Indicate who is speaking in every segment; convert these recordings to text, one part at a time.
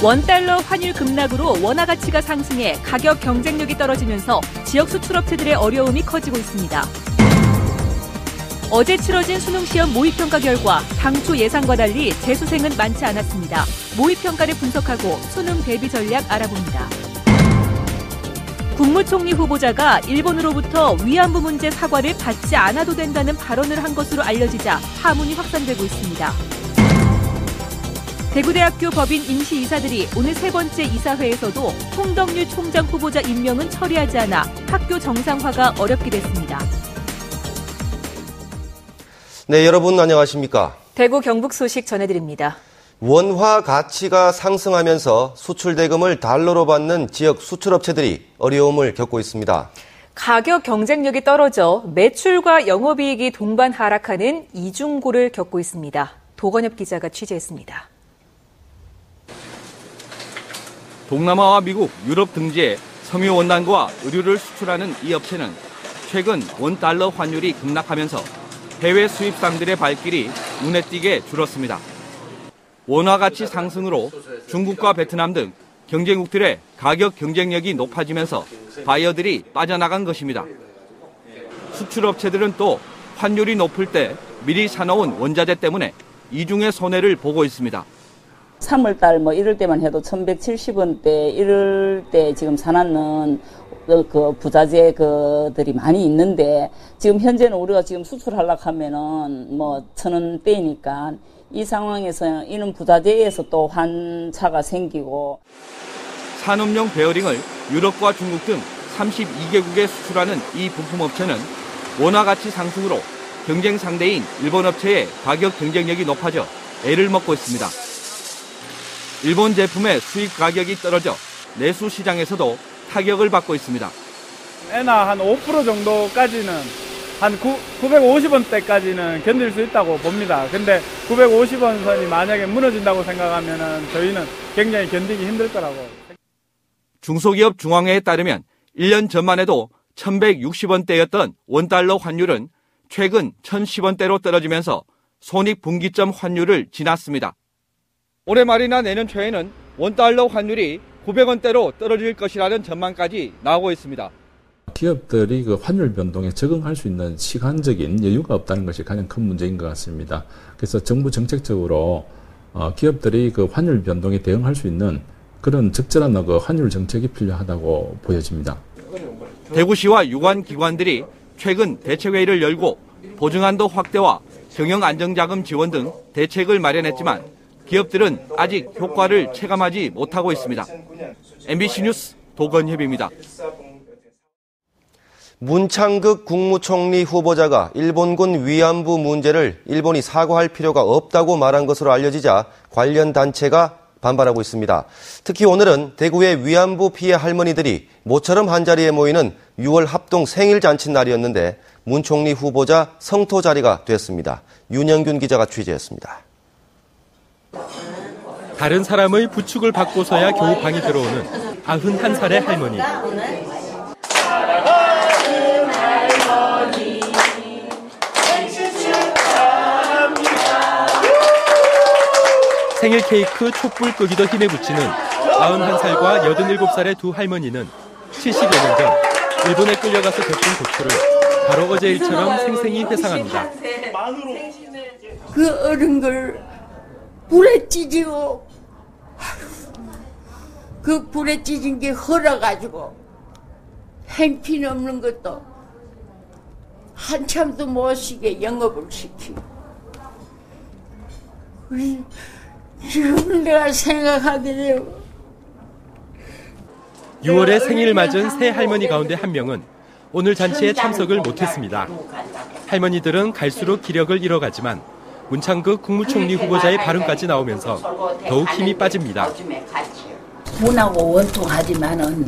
Speaker 1: 원달러 환율 급락으로 원화 가치가 상승해 가격 경쟁력이 떨어지면서 지역 수출업체들의 어려움이 커지고 있습니다. 어제 치러진 수능시험 모의평가 결과 당초 예상과 달리 재수생은 많지 않았습니다. 모의평가를 분석하고 수능 대비 전략 알아봅니다. 국무총리 후보자가 일본으로부터 위안부 문제 사과를 받지 않아도 된다는 발언을 한 것으로 알려지자 파문이 확산되고 있습니다. 대구대학교 법인 임시이사들이 오늘 세 번째 이사회에서도 홍덕률 총장 후보자 임명은 처리하지 않아 학교 정상화가 어렵게 됐습니다.
Speaker 2: 네, 여러분 안녕하십니까?
Speaker 1: 대구 경북 소식 전해드립니다.
Speaker 2: 원화 가치가 상승하면서 수출 대금을 달러로 받는 지역 수출업체들이 어려움을 겪고 있습니다.
Speaker 1: 가격 경쟁력이 떨어져 매출과 영업이익이 동반 하락하는 이중고를 겪고 있습니다. 도건엽 기자가 취재했습니다.
Speaker 3: 동남아와 미국, 유럽 등지에 섬유 원단과 의류를 수출하는 이 업체는 최근 원달러 환율이 급락하면서 해외 수입상들의 발길이 눈에 띄게 줄었습니다. 원화 가치 상승으로 중국과 베트남 등 경쟁국들의 가격 경쟁력이 높아지면서 바이어들이 빠져나간 것입니다. 수출업체들은 또 환율이 높을 때 미리 사놓은 원자재 때문에 이중의 손해를 보고 있습니다.
Speaker 4: 3월달 뭐 이럴 때만 해도 1170원대 이럴 때 지금 사놨는 그 부자재 그들이 많이 있는데 지금 현재는 우리가 지금 수출하려고 하면은 뭐 1000원대니까 이 상황에서 이런 부자재에서 또 환차가 생기고
Speaker 3: 산업용 베어링을 유럽과 중국 등 32개국에 수출하는 이 부품업체는 원화 가치 상승으로 경쟁 상대인 일본 업체의 가격 경쟁력이 높아져 애를 먹고 있습니다. 일본 제품의 수입 가격이 떨어져 내수 시장에서도 타격을 받고 있습니다.
Speaker 5: 엔화 한 5% 정도까지는 한 950원대까지는 견딜 수 있다고 봅니다. 근데 950원 선이 만약에 무너진다고 생각하면은 저희는 굉장히 견디기 힘들 거라고.
Speaker 3: 중소기업 중앙회에 따르면 1년 전만 해도 1160원대였던 원달러 환율은 최근 1010원대로 떨어지면서 손익분기점 환율을 지났습니다. 올해 말이나 내년 초에는 원달러 환율이 900원대로 떨어질 것이라는 전망까지 나오고 있습니다.
Speaker 6: 기업들이 그 환율 변동에 적응할 수 있는 시간적인 여유가 없다는 것이 가장 큰 문제인 것 같습니다. 그래서 정부 정책적으로 기업들이 그 환율 변동에 대응할 수 있는 그런 적절한 그 환율 정책이 필요하다고 보여집니다.
Speaker 3: 대구시와 유관 기관들이 최근 대책회의를 열고 보증한도 확대와 경영 안정자금 지원 등 대책을 마련했지만 기업들은 아직 효과를 체감하지 못하고 있습니다. MBC 뉴스 도건협입니다.
Speaker 2: 문창극 국무총리 후보자가 일본군 위안부 문제를 일본이 사과할 필요가 없다고 말한 것으로 알려지자 관련 단체가 반발하고 있습니다. 특히 오늘은 대구의 위안부 피해 할머니들이 모처럼 한자리에 모이는 6월 합동 생일 잔치 날이었는데 문 총리 후보자 성토 자리가 됐습니다. 윤영균 기자가 취재했습니다.
Speaker 7: 다른 사람의 부축을 받고서야 겨우 방이 들어오는 91살의 할머니. 생일 케이크 촛불 끄기도 힘에 붙이는 91살과 87살의 두 할머니는 70여 년 전 일본에 끌려가서 겪은 고초를 바로 어제 일처럼 생생히 회상합니다.
Speaker 8: 그 어른 걸 불에 찢고 그 불에 찢은 게 헐어가지고 행핀없는 것도 한참도 못 쉬게 영업을 시키고 지금 내가 생각하기를
Speaker 7: 6월에 생일을 맞은 세 할머니 가운데 한 명은 오늘 잔치에 참석을 못했습니다. 할머니들은 갈수록 기력을 잃어가지만 문창극 국무총리 후보자의 발언까지 나오면서 더욱 힘이 빠집니다.
Speaker 8: 분하고 원통하지만은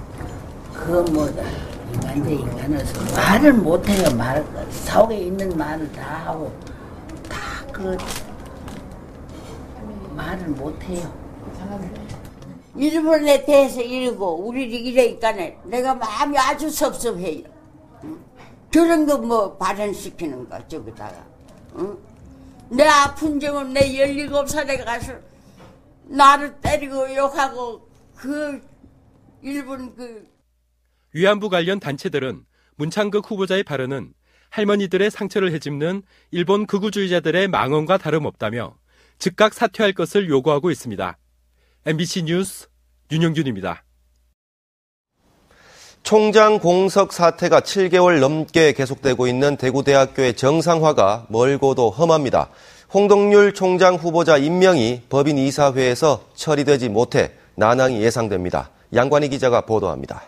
Speaker 8: 인간으로서 말을 못해요. 속에 있는 말을 다 하고 다 말을 못해요. 일본에 대해서 이러고 우리를 이러니까는 내가 마음이 아주 섭섭해요. 저런 거 뭐 발언시키는 거 저기다가 내 아픈 점은 내 17살에 가서 나를 때리고 욕하고 일본
Speaker 7: 위안부 관련 단체들은 문창극 후보자의 발언은 할머니들의 상처를 헤집는 일본 극우주의자들의 망언과 다름없다며 즉각 사퇴할 것을 요구하고 있습니다. MBC 뉴스 윤영균입니다.
Speaker 2: 총장 공석 사태가 7개월 넘게 계속되고 있는 대구대학교의 정상화가 멀고도 험합니다. 홍덕률 총장 후보자 임명이 법인 이사회에서 처리되지 못해 난항이 예상됩니다. 양관희 기자가 보도합니다.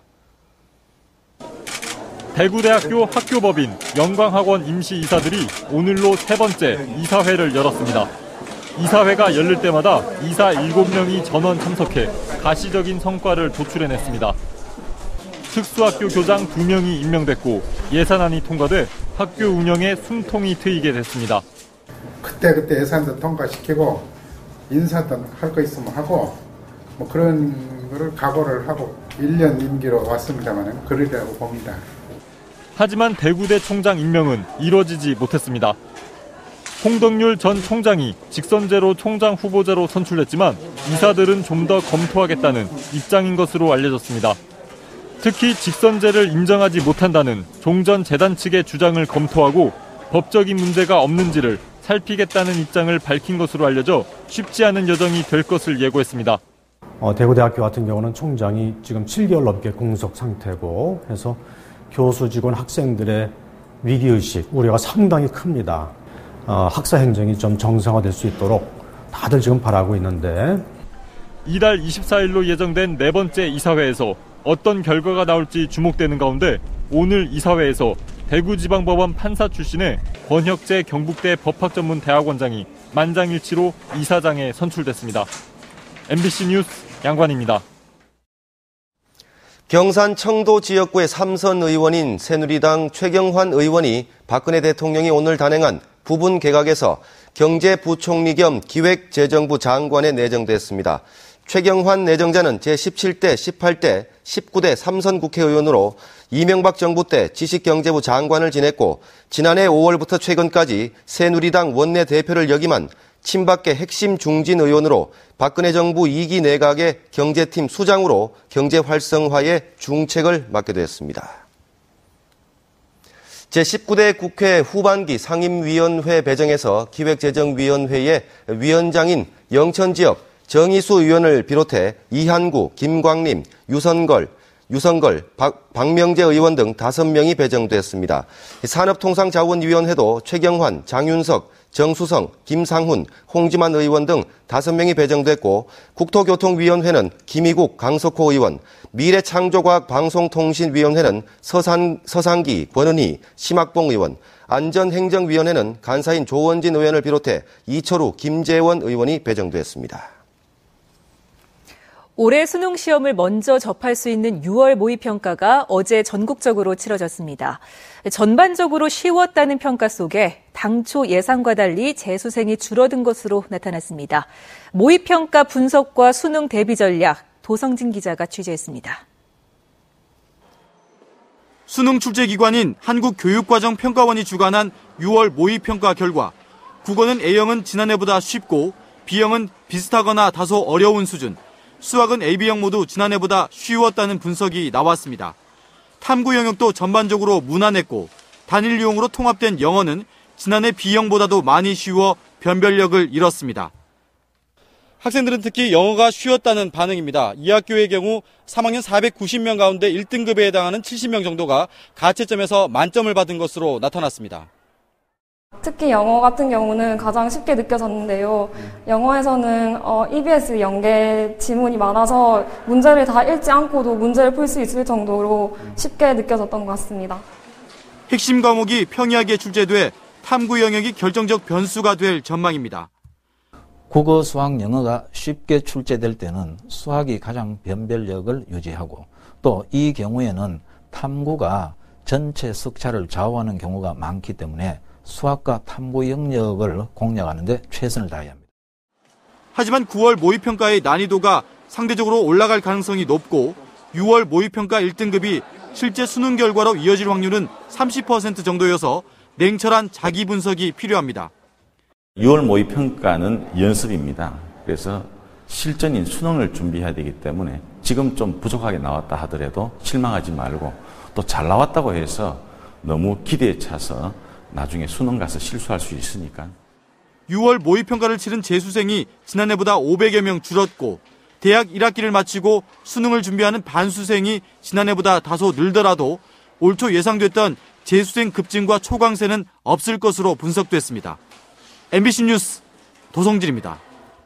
Speaker 9: 대구대학교 학교법인 영광학원 임시이사들이 오늘로 세 번째 이사회를 열었습니다. 이사회가 열릴 때마다 이사 7명이 전원 참석해 가시적인 성과를 도출해냈습니다. 특수학교 교장 2명이 임명됐고 예산안이 통과돼 학교 운영에 숨통이 트이게 됐습니다.
Speaker 10: 그때 예산도 통과시키고 인사도 할 거 있으면 하고 뭐 그런 거를 각오를 하고 1년 임기로 왔습니다만 그러리라고 봅니다.
Speaker 9: 하지만 대구대 총장 임명은 이뤄지지 못했습니다. 홍덕률 전 총장이 직선제로 총장 후보자로 선출됐지만 이사들은 좀 더 검토하겠다는 입장인 것으로 알려졌습니다. 특히 직선제를 인정하지 못한다는 종전 재단 측의 주장을 검토하고 법적인 문제가 없는지를 살피겠다는 입장을 밝힌 것으로 알려져 쉽지 않은 여정이 될 것을 예고했습니다.
Speaker 11: 대구대학교 같은 경우는 총장이 지금 7개월 넘게 공석 상태고 해서 교수 직원 학생들의 위기의식 우려가 상당히 큽니다. 학사 행정이 좀 정상화될 수 있도록 다들 지금 바라고 있는데
Speaker 9: 이달 24일로 예정된 네 번째 이사회에서 어떤 결과가 나올지 주목되는 가운데 오늘 이사회에서 대구지방법원 판사 출신의 권혁재 경북대 법학전문대학원장이 만장일치로 이사장에 선출됐습니다. MBC 뉴스 양관입니다.
Speaker 2: 경산 청도 지역구의 3선 의원인 새누리당 최경환 의원이 박근혜 대통령이 오늘 단행한 부분 개각에서 경제부총리 겸 기획재정부 장관에 내정됐습니다. 최경환 내정자는 제17대, 18대, 19대 3선 국회의원으로 이명박 정부 때 지식경제부 장관을 지냈고 지난해 5월부터 최근까지 새누리당 원내대표를 역임한 친박계 핵심 중진 의원으로 박근혜 정부 2기 내각의 경제팀 수장으로 경제 활성화에 중책을 맡게 됐습니다. 제19대 국회 후반기 상임위원회 배정에서 기획재정위원회의 위원장인 영천지역 정의수 의원을 비롯해 이한구, 김광림, 유성걸, 박명재 의원 등 5명이 배정됐습니다. 산업통상자원위원회도 최경환, 장윤석, 정수성, 김상훈, 홍지만 의원 등 5명이 배정됐고 국토교통위원회는 김희국, 강석호 의원, 미래창조과학방송통신위원회는 서상기, 권은희, 심학봉 의원, 안전행정위원회는 간사인 조원진 의원을 비롯해 이철우, 김재원 의원이 배정됐습니다.
Speaker 1: 올해 수능 시험을 먼저 접할 수 있는 6월 모의평가가 어제 전국적으로 치러졌습니다. 전반적으로 쉬웠다는 평가 속에 당초 예상과 달리 재수생이 줄어든 것으로 나타났습니다. 모의평가 분석과 수능 대비 전략, 도성진 기자가 취재했습니다.
Speaker 12: 수능 출제기관인 한국교육과정평가원이 주관한 6월 모의평가 결과 국어는 A형은 지난해보다 쉽고 B형은 비슷하거나 다소 어려운 수준, 수학은 AB형 모두 지난해보다 쉬웠다는 분석이 나왔습니다. 탐구 영역도 전반적으로 무난했고 단일 유형으로 통합된 영어는 지난해 B형보다도 많이 쉬워 변별력을 잃었습니다. 학생들은 특히 영어가 쉬웠다는 반응입니다. 이 학교의 경우 3학년 490명 가운데 1등급에 해당하는 70명 정도가 가채점에서 만점을 받은 것으로 나타났습니다.
Speaker 13: 특히 영어 같은 경우는 가장 쉽게 느껴졌는데요. 영어에서는 EBS 연계 지문이 많아서 문제를 다 읽지 않고도 문제를 풀 수 있을 정도로 쉽게 느껴졌던 것 같습니다.
Speaker 12: 핵심 과목이 평이하게 출제돼 탐구 영역이 결정적 변수가 될 전망입니다.
Speaker 14: 국어, 수학, 영어가 쉽게 출제될 때는 수학이 가장 변별력을 유지하고 또 이 경우에는 탐구가 전체 석차를 좌우하는 경우가 많기 때문에 수학과 탐구 영역을 공략하는 데 최선을 다해야 합니다.
Speaker 12: 하지만 9월 모의평가의 난이도가 상대적으로 올라갈 가능성이 높고 6월 모의평가 1등급이 실제 수능 결과로 이어질 확률은 30% 정도여서 냉철한 자기 분석이 필요합니다.
Speaker 15: 6월 모의평가는 연습입니다. 그래서 실전인 수능을 준비해야 되기 때문에 지금 좀 부족하게 나왔다 하더라도 실망하지 말고 또 잘 나왔다고 해서 너무 기대에 차서 나중에 수능 가서 실수할 수 있으니까.
Speaker 12: 6월 모의평가를 치른 재수생이 지난해보다 500여 명 줄었고 대학 1학기를 마치고 수능을 준비하는 반수생이 지난해보다 다소 늘더라도 올 초 예상됐던 재수생 급증과 초강세는 없을 것으로 분석됐습니다. MBC 뉴스 도성진입니다.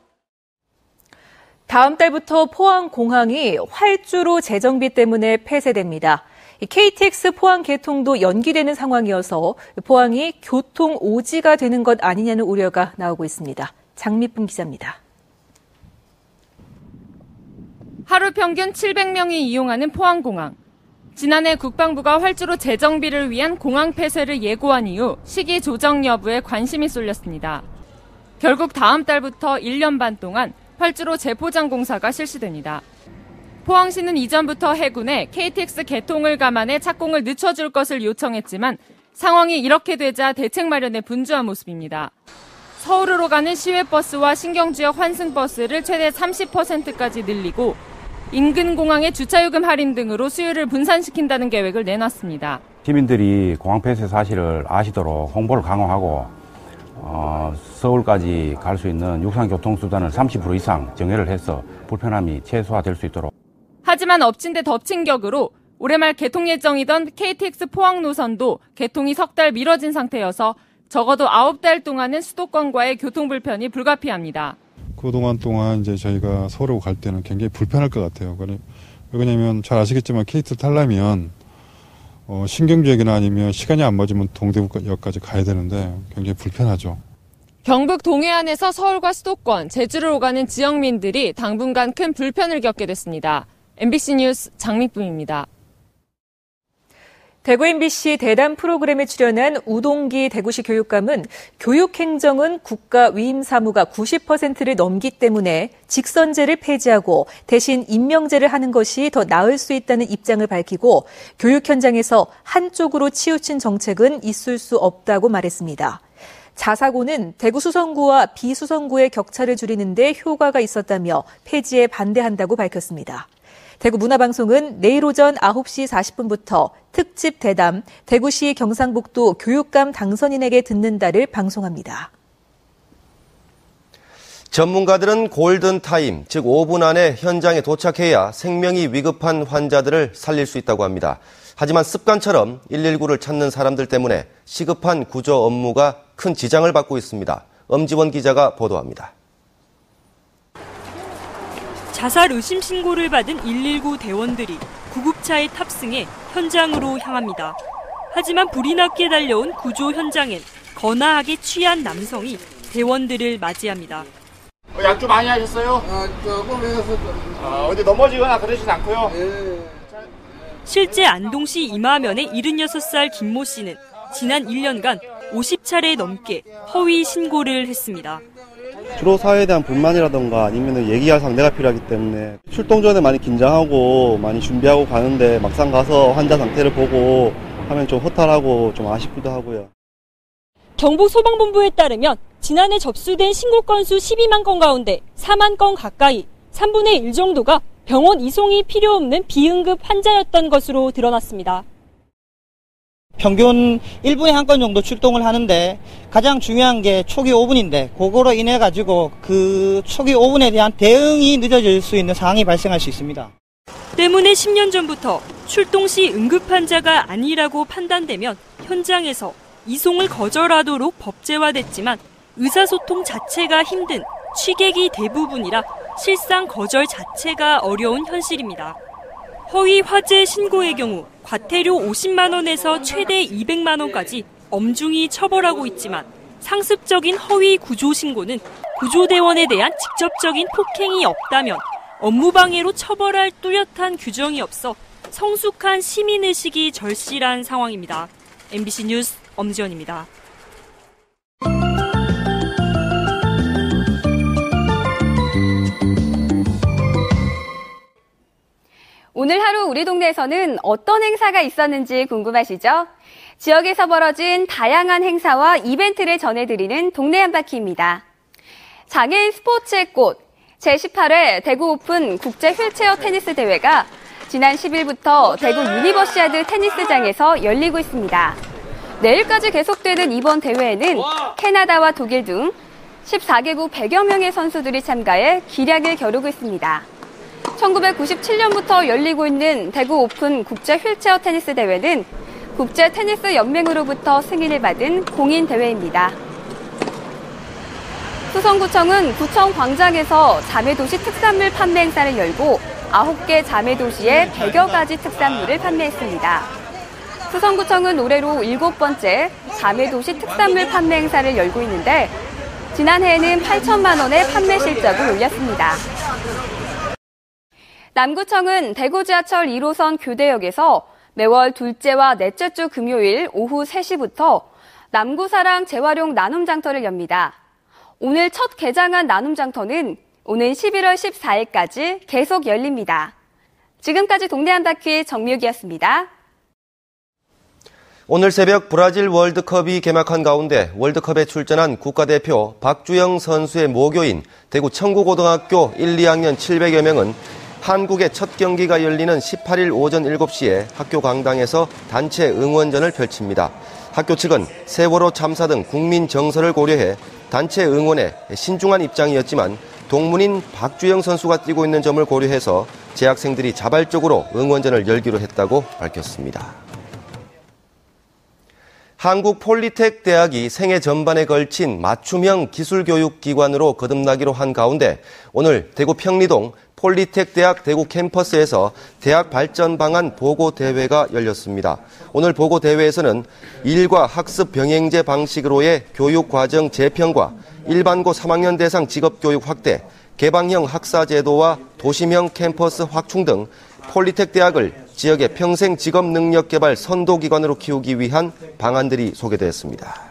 Speaker 1: 다음 달부터 포항공항이 활주로 재정비 때문에 폐쇄됩니다. KTX 포항 개통도 연기되는 상황이어서 포항이 교통 오지가 되는 것 아니냐는 우려가 나오고 있습니다. 장미쁨 기자입니다.
Speaker 16: 하루 평균 700명이 이용하는 포항공항. 지난해 국방부가 활주로 재정비를 위한 공항 폐쇄를 예고한 이후 시기 조정 여부에 관심이 쏠렸습니다. 결국 다음 달부터 1년 반 동안 활주로 재포장 공사가 실시됩니다. 포항시는 이전부터 해군에 KTX 개통을 감안해 착공을 늦춰줄 것을 요청했지만 상황이 이렇게 되자 대책 마련에 분주한 모습입니다. 서울으로 가는 시외버스와 신경지역 환승버스를 최대 30%까지 늘리고 인근 공항의 주차요금 할인 등으로 수요를 분산시킨다는 계획을 내놨습니다.
Speaker 17: 시민들이 공항 폐쇄 사실을 아시도록 홍보를 강화하고 서울까지 갈 수 있는 육상교통수단을 30% 이상 정예를 해서 불편함이 최소화될 수 있도록.
Speaker 16: 하지만 엎친 데 덮친 격으로 올해 말 개통 예정이던 KTX 포항 노선도 개통이 석 달 미뤄진 상태여서 적어도 9달 동안은 수도권과의 교통 불편이 불가피합니다.
Speaker 18: 그동안 동안 이제 저희가 서울로 갈 때는 굉장히 불편할 것 같아요. 왜냐하면 잘 아시겠지만 KTX 타려면 신경지역이나 아니면 시간이 안 맞으면 동대구역까지 가야 되는데 굉장히 불편하죠.
Speaker 16: 경북 동해안에서 서울과 수도권, 제주를 오가는 지역민들이 당분간 큰 불편을 겪게 됐습니다. MBC 뉴스 장미쁨입니다.
Speaker 1: 대구 MBC 대담 프로그램에 출연한 우동기 대구시 교육감은 교육행정은 국가 위임 사무가 90%를 넘기 때문에 직선제를 폐지하고 대신 임명제를 하는 것이 더 나을 수 있다는 입장을 밝히고 교육 현장에서 한쪽으로 치우친 정책은 있을 수 없다고 말했습니다. 자사고는 대구 수성구와 비수성구의 격차를 줄이는 데 효과가 있었다며 폐지에 반대한다고 밝혔습니다. 대구 문화방송은 내일 오전 9시 40분부터 특집 대담 대구시 경상북도 교육감 당선인에게 듣는다를 방송합니다.
Speaker 2: 전문가들은 골든타임, 즉 5분 안에 현장에 도착해야 생명이 위급한 환자들을 살릴 수 있다고 합니다. 하지만 습관처럼 119를 찾는 사람들 때문에 시급한 구조 업무가 큰 지장을 받고 있습니다. 엄지원 기자가 보도합니다.
Speaker 19: 자살 의심 신고를 받은 119 대원들이 구급차에 탑승해 현장으로 향합니다. 하지만 불이 났게 달려온 구조 현장엔 거나하게 취한 남성이 대원들을 맞이합니다.
Speaker 20: 약주 많이 하셨어요? 조금 해서 어디 넘어지거나 그러진 않고요.
Speaker 19: 실제 안동시 이마면의 76살 김모 씨는 지난 1년간 50차례 넘게 허위 신고를 했습니다.
Speaker 21: 주로 사회에 대한 불만이라던가 아니면 얘기할 상대가 필요하기 때문에 출동 전에 많이 긴장하고 많이 준비하고 가는데 막상 가서 환자 상태를 보고 하면 좀 허탈하고 좀 아쉽기도 하고요.
Speaker 19: 경북소방본부에 따르면 지난해 접수된 신고 건수 12만 건 가운데 4만 건 가까이 3분의 1 정도가 병원 이송이 필요 없는 비응급 환자였던 것으로 드러났습니다.
Speaker 22: 평균 1분에 한 건 정도 출동을 하는데 가장 중요한 게 초기 5분인데 그거로 인해 가지고 그 초기 5분에 대한 대응이 늦어질 수 있는 상황이 발생할 수 있습니다.
Speaker 19: 때문에 10년 전부터 출동 시 응급 환자가 아니라고 판단되면 현장에서 이송을 거절하도록 법제화됐지만 의사소통 자체가 힘든 취객이 대부분이라 실상 거절 자체가 어려운 현실입니다. 허위 화재 신고의 경우 과태료 50만 원에서 최대 200만 원까지 엄중히 처벌하고 있지만 상습적인 허위 구조 신고는 구조대원에 대한 직접적인 폭행이 없다면 업무방해로 처벌할 뚜렷한 규정이 없어 성숙한 시민의식이 절실한 상황입니다. MBC 뉴스 엄지원입니다.
Speaker 23: 오늘 하루 우리 동네에서는 어떤 행사가 있었는지 궁금하시죠? 지역에서 벌어진 다양한 행사와 이벤트를 전해드리는 동네 한 바퀴입니다. 장애인 스포츠의 꽃, 제18회 대구 오픈 국제 휠체어 테니스 대회가 지난 10일부터 대구 유니버시아드 테니스장에서 열리고 있습니다. 내일까지 계속되는 이번 대회에는 캐나다와 독일 등 14개국 100여 명의 선수들이 참가해 기량을 겨루고 있습니다. 1997년부터 열리고 있는 대구 오픈 국제 휠체어 테니스 대회는 국제 테니스 연맹으로부터 승인을 받은 공인 대회입니다. 수성구청은 구청 광장에서 자매도시 특산물 판매 행사를 열고 9개 자매도시에 100여 가지 특산물을 판매했습니다. 수성구청은 올해로 7번째 자매도시 특산물 판매 행사를 열고 있는데 지난해에는 8천만 원의 판매 실적을 올렸습니다. 남구청은 대구 지하철 1호선 교대역에서 매월 둘째와 넷째 주 금요일 오후 3시부터 남구사랑 재활용 나눔장터를 엽니다. 오늘 첫 개장한 나눔장터는 오는 11월 14일까지 계속 열립니다. 지금까지 동네 한 바퀴 정미욱이었습니다.
Speaker 2: 오늘 새벽 브라질 월드컵이 개막한 가운데 월드컵에 출전한 국가대표 박주영 선수의 모교인 대구 청구고등학교 1, 2학년 700여 명은 한국의 첫 경기가 열리는 18일 오전 7시에 학교 강당에서 단체 응원전을 펼칩니다. 학교 측은 세월호 참사 등 국민 정서를 고려해 단체 응원에 신중한 입장이었지만 동문인 박주영 선수가 뛰고 있는 점을 고려해서 재학생들이 자발적으로 응원전을 열기로 했다고 밝혔습니다. 한국폴리텍 대학이 생애 전반에 걸친 맞춤형 기술교육기관으로 거듭나기로 한 가운데 오늘 대구 평리동 폴리텍 대학 대구 캠퍼스에서 대학 발전 방안 보고대회가 열렸습니다. 오늘 보고대회에서는 일과 학습 병행제 방식으로의 교육과정 재편과 일반고 3학년 대상 직업교육 확대, 개방형 학사제도와 도심형 캠퍼스 확충 등 폴리텍 대학을 지역의 평생 직업 능력 개발 선도기관으로 키우기 위한 방안들이 소개됐습니다.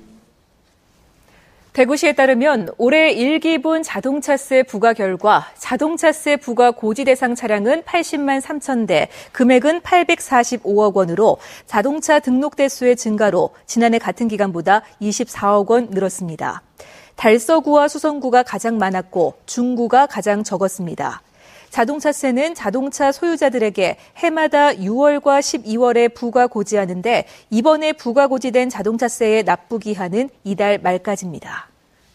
Speaker 1: 대구시에 따르면 올해 1기분 자동차세 부과 결과 자동차세 부과 고지 대상 차량은 80만 3천 대, 금액은 845억 원으로 자동차 등록 대수의 증가로 지난해 같은 기간보다 24억 원 늘었습니다. 달서구와 수성구가 가장 많았고 중구가 가장 적었습니다. 자동차세는 자동차 소유자들에게 해마다 6월과 12월에 부과 고지하는데 이번에 부과 고지된 자동차세의 납부 기한은 이달 말까지입니다.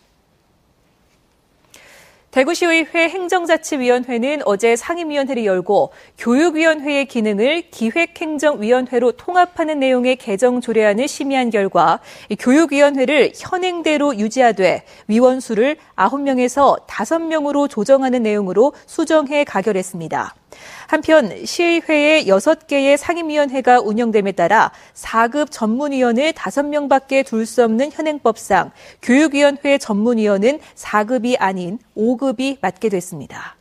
Speaker 1: 대구시의회 행정자치위원회는 어제 상임위원회를 열고 교육위원회의 기능을 기획행정위원회로 통합하는 내용의 개정 조례안을 심의한 결과 교육위원회를 현행대로 유지하되 위원 수를 9명에서 5명으로 조정하는 내용으로 수정해 가결했습니다. 한편 시의회에 6개의 상임위원회가 운영됨에 따라 4급 전문위원을 5명밖에 둘 수 없는 현행법상 교육위원회 전문위원은 4급이 아닌 5급이 맡게 됐습니다.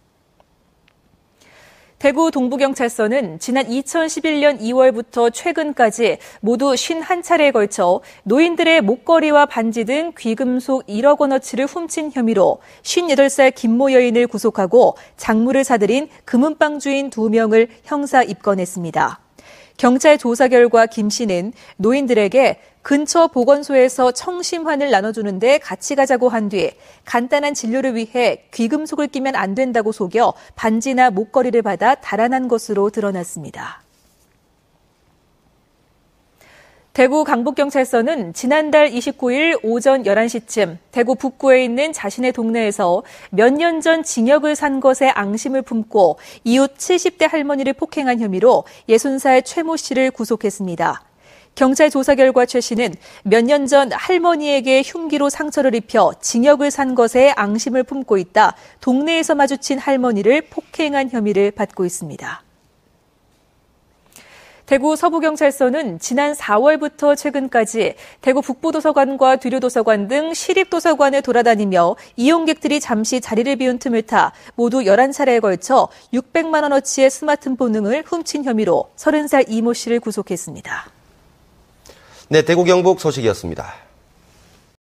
Speaker 1: 대구 동부경찰서는 지난 2011년 2월부터 최근까지 모두 51차례에 걸쳐 노인들의 목걸이와 반지 등 귀금속 1억 원어치를 훔친 혐의로 58살 김모 여인을 구속하고 작물을 사들인 금은방 주인 2명을 형사 입건했습니다. 경찰 조사 결과 김 씨는 노인들에게 근처 보건소에서 청심환을 나눠주는데 같이 가자고 한 뒤 간단한 진료를 위해 귀금속을 끼면 안 된다고 속여 반지나 목걸이를 받아 달아난 것으로 드러났습니다. 대구 강북경찰서는 지난달 29일 오전 11시쯤 대구 북구에 있는 자신의 동네에서 몇 년 전 징역을 산 것에 앙심을 품고 이웃 70대 할머니를 폭행한 혐의로 60살 최모 씨를 구속했습니다. 경찰 조사 결과 최 씨는 몇 년 전 할머니에게 흉기로 상처를 입혀 징역을 산 것에 앙심을 품고 있다 동네에서 마주친 할머니를 폭행한 혐의를 받고 있습니다. 대구 서부경찰서는 지난 4월부터 최근까지 대구 북부도서관과 뒤로도서관 등 시립도서관을 돌아다니며 이용객들이 잠시 자리를 비운 틈을 타 모두 11차례에 걸쳐 600만 원어치의 스마트폰 등을 훔친 혐의로 30살 이모 씨를 구속했습니다.
Speaker 2: 네, 대구 경북 소식이었습니다.